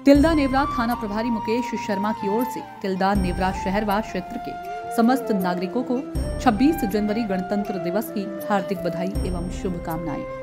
तिल्दा नेवरा थाना प्रभारी मुकेश शर्मा की ओर से तिल्दा नेवरा शहर व क्षेत्र के समस्त नागरिकों को 26 जनवरी गणतंत्र दिवस की हार्दिक बधाई एवं शुभकामनाएं।